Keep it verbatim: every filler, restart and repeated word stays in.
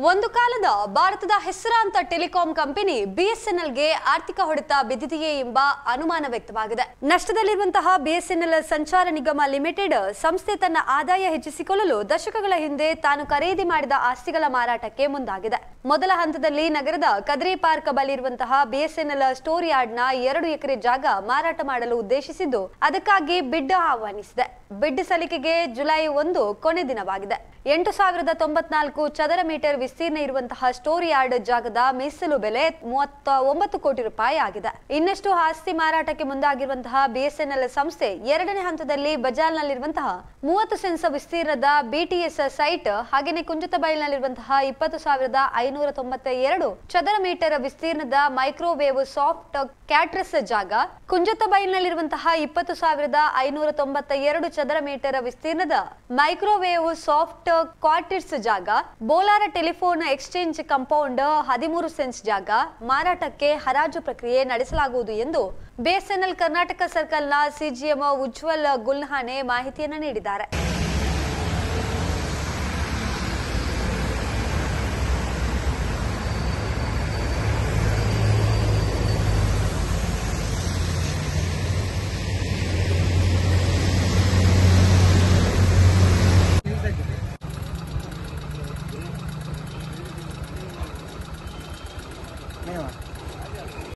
ಒಂದು ಕಾಲದ ಭಾರತದ ಹೆಸರಾಂತ ಟೆಲಿಕಾಂ ಕಂಪನಿ ಬಿಎಸ್ಎನ್ಎಲ್ಗೆ ಆರ್ಥಿಕ ಹೊಡೆತ ಬಿದ್ದಿದೆಯೇ ಎಂಬ ಅನುಮಾನ ವ್ಯಕ್ತವಾಗಿದೆ. ನಷ್ಟದಲ್ಲಿರುವಂತಹ ಬಿಎಸ್ಎನ್ಎಲ್ ಸಂಚಾರ ನಿಗಮ ಲಿಮಿಟೆಡ್ ಸಂಸ್ಥೆ ತನ್ನ ಆದಾಯ ಹೆಚ್ಚಿಸಿಕೊಳ್ಳಲು ದಶಕಗಳ ಹಿಂದೆ ತಾನು ಖರೀದಿ ಮಾಡಿದ ಆಸ್ತಿಗಳ ಮಾರಾಟಕ್ಕೆ ಮುಂದಾಗಿದೆ. ಮೊದಲ ಹಂತದಲ್ಲಿ ನಗರದ ಕದ್ರಿ ಪಾರ್ಕ್ ಬಳಿ ಇರುವಂತಹ ಬಿಎಸ್ಎನ್ಎಲ್ ಸ್ಟೋರ್ ಯಾರ್ಡ್ನ ಎರಡು ಎಕರೆ ಜಾಗ ಮಾರಾಟ ಮಾಡಲು ಉದ್ದೇಶಿಸಿದ್ದು ಅದಕ್ಕಾಗಿ ಬಿಡ್ ಆಹ್ವಾನಿಸಿದೆ. ಬಿಡ್ ಸಲ್ಲಿಕೆಗೆ ಜುಲೈ ಒಂದು ಕೊನೆ ದಿನವಾಗಿದೆ. ಎಂಟು ಸಾವಿರದ ತೊಂಬತ್ನಾಲ್ಕು ಚದರ ಮೀಟರ್ ವಿಸ್ತೀರ್ಣ ಇರುವಂತಹ ಸ್ಟೋರ್ ಯಾರ್ಡ್ ಜಾಗದ ಮೀಸಲು ಬೆಲೆ ಮೂವತ್ತ ಒಂಬತ್ತು ಕೋಟಿ ರೂಪಾಯಿ ಆಗಿದೆ. ಇನ್ನಷ್ಟು ಆಸ್ತಿ ಮಾರಾಟಕ್ಕೆ ಮುಂದಾಗಿರುವಂತಹ ಬಿಎಸ್ಎನ್ಎಲ್ ಸಂಸ್ಥೆ ಎರಡನೇ ಹಂತದಲ್ಲಿ ಬಜಾರ್ನಲ್ಲಿರುವಂತಹ ಮೂವತ್ತು ಸೆನ್ಸ್ ವಿಸ್ತೀರ್ಣದ ಬಿಟಿಎಸ್ ಸೈಟ್ ಹಾಗೆಯೇ ಕುಂಜತಬೈಲ್ನಲ್ಲಿರುವಂತಹ ಇಪ್ಪತ್ತು ಸಾವಿರದ ಐನೂರ ತೊಂಬತ್ತ ಎರಡು ಚದರ ಮೀಟರ್ ವಿಸ್ತೀರ್ಣದ ಮೈಕ್ರೋವೇವ್ ಸಾಫ್ಟ್ ಕ್ಯಾಟ್ರಸ್ ಜಾಗ, ಕುಂಜತಬೈಲ್ನಲ್ಲಿರುವಂತಹ ಇಪ್ಪತ್ತು ಸಾವಿರದ ಐನೂರ ತೊಂಬತ್ತ ಎರಡು ಚದರ ಮೀಟರ್ ವಿಸ್ತೀರ್ಣದ ಮೈಕ್ರೋವೇವ್ ಸಾಫ್ಟ್ ಕ್ವಾರ್ಟರ್ಸ್ ಜಾಗ, ಬೋಲಾರ ಟೆಲಿಫೋನ್ ಎಕ್ಸ್ಚೇಂಜ್ ಕಾಂಪೌಂಡ್ ಹದಿಮೂರು ಸೆನ್ಸ್ ಜಾಗ ಮಾರಾಟಕ್ಕೆ ಹರಾಜು ಪ್ರಕ್ರಿಯೆ ನಡೆಸಲಾಗುವುದು ಎಂದು ಬಿಎಸ್ಎನ್ಎಲ್ ಕರ್ನಾಟಕ ಸರ್ಕಲ್ನ ಸಿಜಿಎಂ ಉಜ್ವಲ್ ಗುಲ್ಹಾನೆ ಮಾಹಿತಿಯನ್ನು ನೀಡಿದ್ದಾರೆ.